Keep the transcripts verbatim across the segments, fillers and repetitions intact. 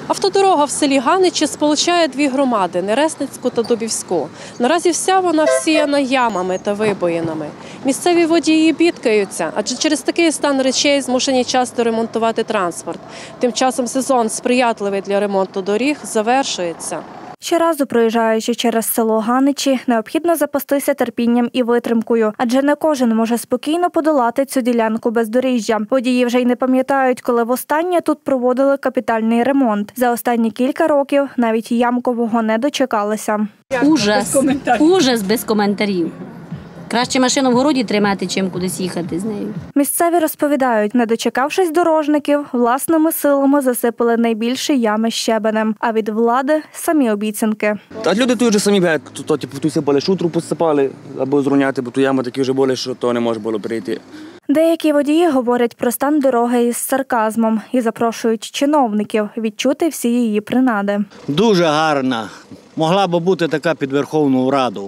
Автодорога в селі Ганичі сполучає дві громади – Нересницьку та Дубівську. Наразі вся вона всіяна ямами та вибоїнами. Місцеві водії бідкаються, адже через такий стан речей змушені часто ремонтувати транспорт. Тим часом сезон, сприятливий для ремонту доріг, завершується. Щоразу проїжджаючи через село Ганичі, необхідно запастися терпінням і витримкою, адже не кожен може спокійно подолати цю ділянку бездоріжжя. Водії вже й не пам'ятають, коли востаннє тут проводили капітальний ремонт. За останні кілька років навіть ямкового не дочекалися. Ужас, ужас без коментарів. Краще машину в городі тримати, чим кудись їхати з нею. Місцеві розповідають, не дочекавшись дорожників, власними силами засипали найбільші ями щебенем, а від влади – самі обіцянки. Та люди тут вже самі б'ють, то типу тут сипали шутру, посипали, або зруйняти, бо ту яму такі вже були, що то не може було прийти. Деякі водії говорять про стан дороги із сарказмом і запрошують чиновників відчути всі її принади. Дуже гарна. Могла б бути така під Верховну Раду.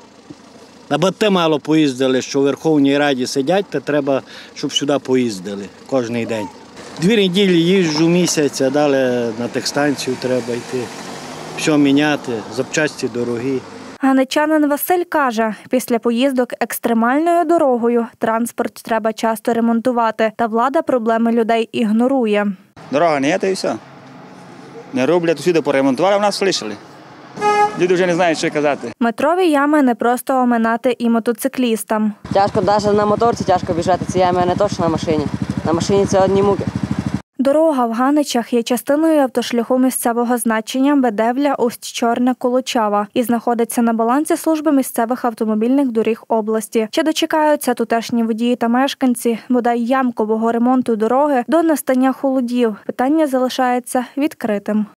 Аби те мало поїздили, що в Верховній Раді сидять, то треба, щоб сюди поїздили кожен день. Дві неділі їжджу місяць, а далі на техстанцію треба йти. Все міняти, запчасті дорогі. Ганичанин Василь каже, після поїздок екстремальною дорогою транспорт треба часто ремонтувати, та влада проблеми людей ігнорує. Дорога не є, та і все. Не роблять, усюди поремонтували, а в нас слышали. Люди вже не знають, що казати. Метрові ями не просто оминати і мотоциклістам. Тяжко навіть на моторці тяжко біжати, ці ями, а не точно на машині. На машині це одні муки. Дорога в Ганичах є частиною автошляху місцевого значення Бедевля-Усть-Чорне-Колочава і знаходиться на балансі служби місцевих автомобільних доріг області. Чи дочекаються тутешні водії та мешканці бодай ямкового ремонту дороги до настання холодів? Питання залишається відкритим.